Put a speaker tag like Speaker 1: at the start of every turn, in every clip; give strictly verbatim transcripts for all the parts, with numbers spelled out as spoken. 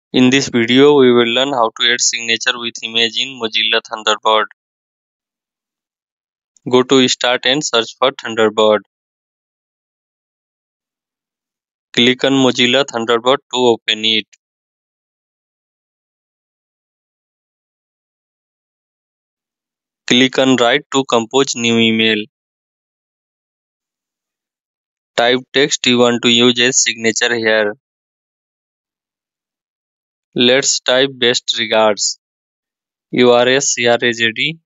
Speaker 1: In this video, we will learn how to add signature with image in Mozilla Thunderbird. Go to Start and search for Thunderbird. Click on Mozilla Thunderbird to open it. Click on Write to compose new email. Type text you want to use as signature here. Let's type best regards. U R S C R A Z D.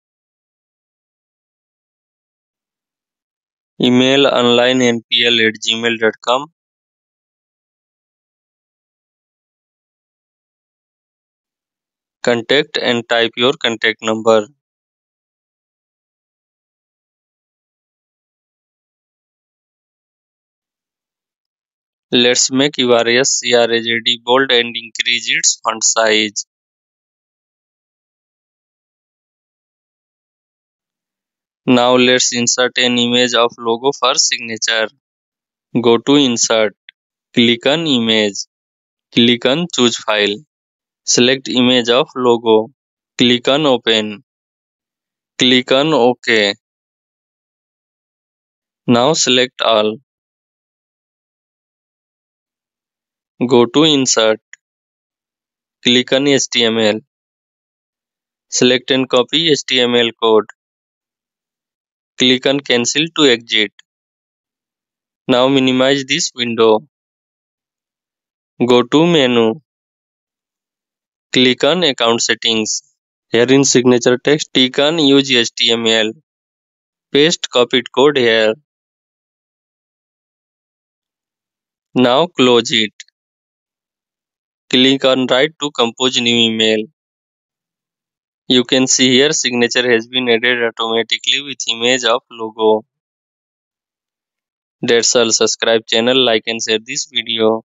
Speaker 1: Email onlinenpl at gmail dot com. Contact and type your contact number. Let's make U R S C R A Z D bold and increase its font size. Now let's insert an image of logo for signature. Go to Insert. Click on Image. Click on Choose File. Select image of logo. Click on Open. Click on OK. Now select all. Go to Insert. Click on H T M L. Select and copy H T M L code. Click on Cancel to exit. Now minimize this window. Go to Menu. Click on Account Settings. Here in Signature text, click on Use H T M L. Paste copied code here. Now close it. Click on Write to compose new email. You can see here signature has been added automatically with image of logo. That's all. Subscribe channel, like and share this video.